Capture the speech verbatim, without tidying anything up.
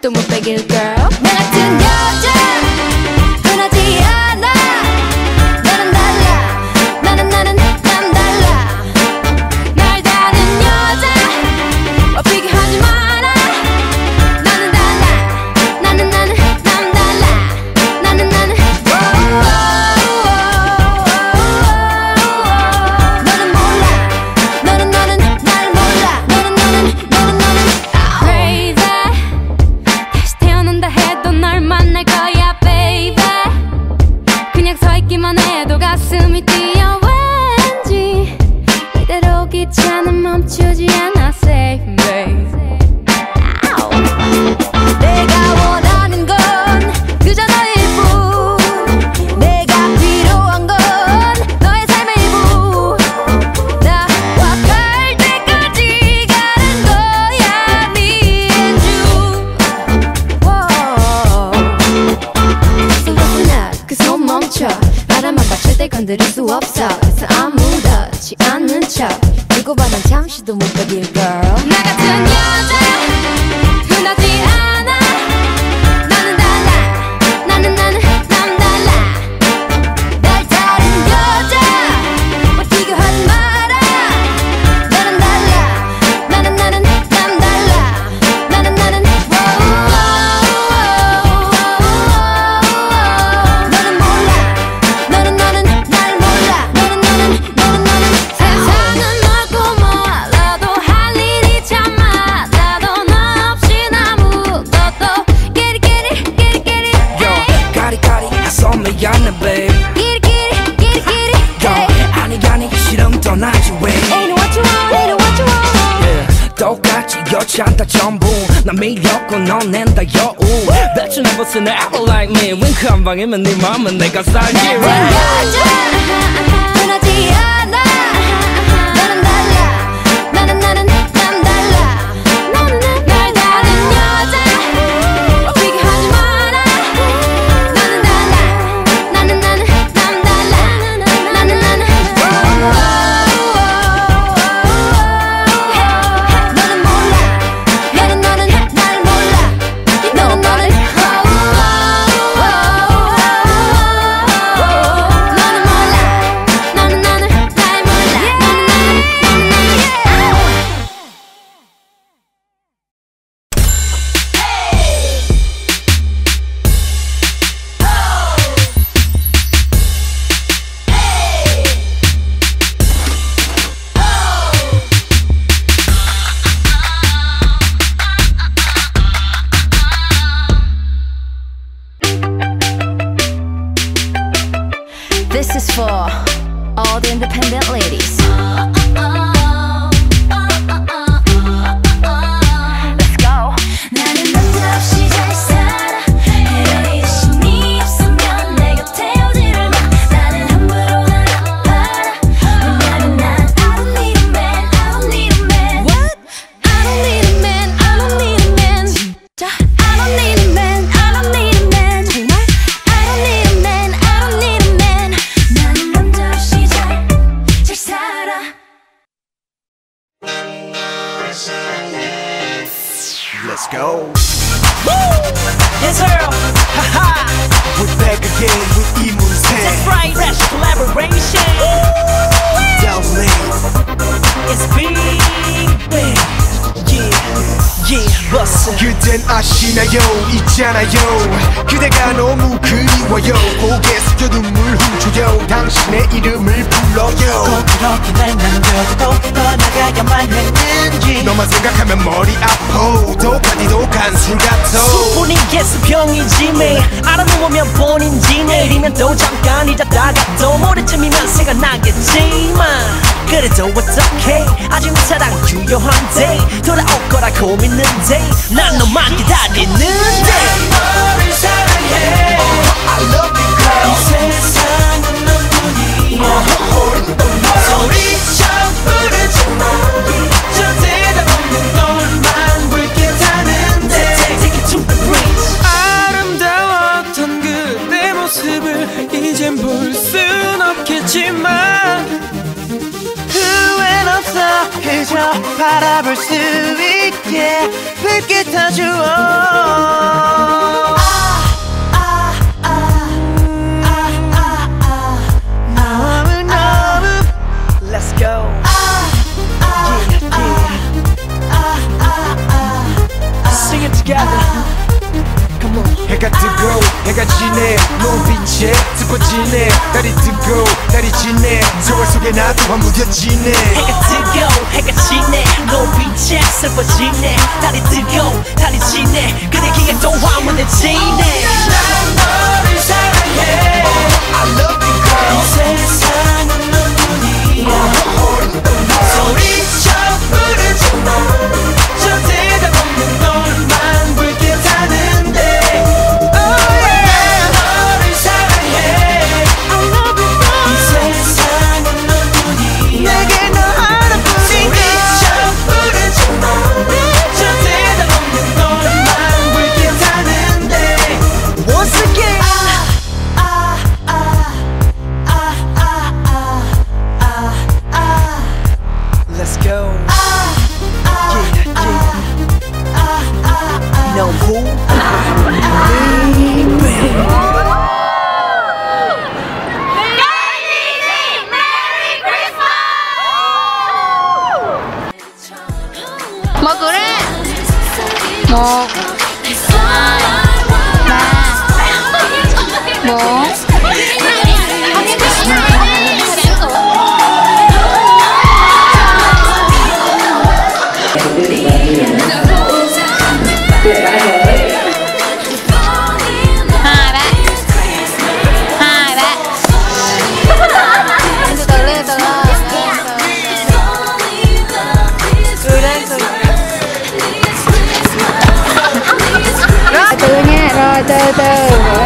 잠시도 못 빼길 girl. 나 같은 여자 흔하지 않아. 너는 달라. 나는 나는 난 달라. 날 다른 여자 업히게 하지 마라. 나는 달라. 나는 나는 난 달라. 나는 나는 너는 몰라. 너는 너는 날 몰라. 너는 너는 너는 너는 crazy. 다시 태어난다 해도 널 만날 거야 baby. 그냥 서 있기만 해도 가슴이 뛰어 왠지. 이대로 귀찮음 멈추지 않아 say baby. 내가 원하는 건 그저 너의 일뿐. 내가 필요한 건 너의 삶의 일부. 나와 갈 때까지 가는 거야 민주. So listen up, 그 손 멈춰. 바람만 봐 절대 건드릴 수 없어. 그래서 아무렇지 않은 척 두고 봐. 난 잠시도 못 빼길 girl. 나 같은 여자 흔하지 않아. 나는 달라. 나는 나는 난 달라. 날 다른 여자 어떻게 하지 마라. 나는 달라. 나는 나는 난 달라. 나는 나는 너는 몰라. 너는 너는 날 몰라. 너는 너는 너는 너는 세상은 넓고 멀어도 할 일이 참 많아도 너 없이 아무것도 get it get it get it get it Yo, hey. 까리까리 애써 미안해 babe. Get it get it get it get it Yo, hey. 아니 아니 싫음 떠나지 왜. Ain't what you want ain't what you want. Yeah, 똑같이 여친다 전부. 난 밀렸고 넌 낸다 여우. Bet you never seen an apple like me. 윙크 한 방이면 네 맘은 내가 살기 난 right. 여자 흔하지 않아. 너는 달라. 나는 나는 난 달라. 날 다른 여자 업히게 하지 마라. 나는 달라. 나는 나는 난 달라. 나는 나는 너는 몰라. 너는 너는 날 몰라. 너는 너는 너는 몰라. 나는 나는 날 몰라. 나는 This is for all the independent ladies. Let's go. 나는 남자 없이 잘 살아. 그런 의심이 없으면 내 곁에 오지를 마. 나는 함부로 날 아파라. 왜냐면 난 I don't need a man, I don't need a man. What? I don't need a man, I don't need a man. 진짜? I don't need a man, I don't need a man. 정말? I don't need a man, I don't need a man. 나는 남자 없이 잘, 잘 살아. Let's go. Yes, sir. Haha. We're back again with 이문세. That's right. Fresh collaboration. Downlink. It's big, big. Yeah, yeah. Bust it. 그댄 아시나요? 있잖아요. 그대가 너무 그리워요. 고개 숙여 눈물 훔쳐요. 당신의 이름을 불러요. 꼭 그렇게 날 남겨도 떠나가야만 했는지. 너만 생각하면 머리 아파. 독한 이 독한 술 같아. 수분이 개수병이지 매일 알아놓으면 본인지. 내일이면 또 잠깐 잊었다가 또 모레쯤이면 생각나겠지만 그래도 어떡해. 아직 내 사랑 유효한데 돌아올 거라고 믿는데 난 너만 기다리는데. 너를 사랑해. oh, I love you girl. 이 세상은 너뿐이야. 소리쳐 부르지 마. 저 대답 없는 너만 불쾌하는데. Take it to the bridge. 아름다웠던 그대 모습을 이젠 볼 순 없겠지만 후회는 없어. 그저 바라볼 수 있게 불빛 다 주어. Let's go. Yeah, yeah. Sing it together. Come on. 해가 뜨고 해가 지네 눈빛에 슬퍼지네 달이 뜨고 달이 지네 서울 속에 나도 한무뎌지네. 해가 뜨고 해가 지네 눈빛에 슬퍼지네 달이 뜨고 달이 지네 그대 기가 또 화무뎌지네. 난 너를 사랑해. I love you girl. 이 세상은 너뿐이야. 소리쳐 부르지 마. 저 대답 없는 너만 불빛하는데. Oh yeah. 너를 사랑해. I love you girl. 이 세상은 너뿐이야. 내게 너 하나뿐이야. 소리쳐 부르지 마. 저 대답 없는 너만 불빛하는데. Once again. Let's go. Yeah, yeah. You know who? 뭐 그래? 뭐? 나? 뭐? hai ba hai ba từ từ lên từ từ lên từ rồi từ nha rồi từ từ